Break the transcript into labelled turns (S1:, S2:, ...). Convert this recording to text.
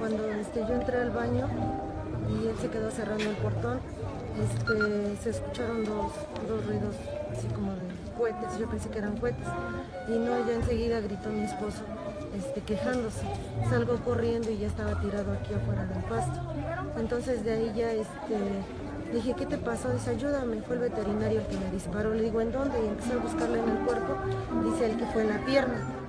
S1: cuando yo entré al baño y él se quedó cerrando el portón, se escucharon dos ruidos así como de cohetes. Yo pensé que eran cohetes y no, ya enseguida gritó mi esposo quejándose. Salgo corriendo y ya estaba tirado aquí afuera del pasto. Entonces de ahí ya dije, ¿qué te pasó? Dice, ayúdame. Fue el veterinario el que me disparó. Le digo, ¿en dónde? Y empecé a buscarle en el cuerpo. Dice él que fue en la pierna.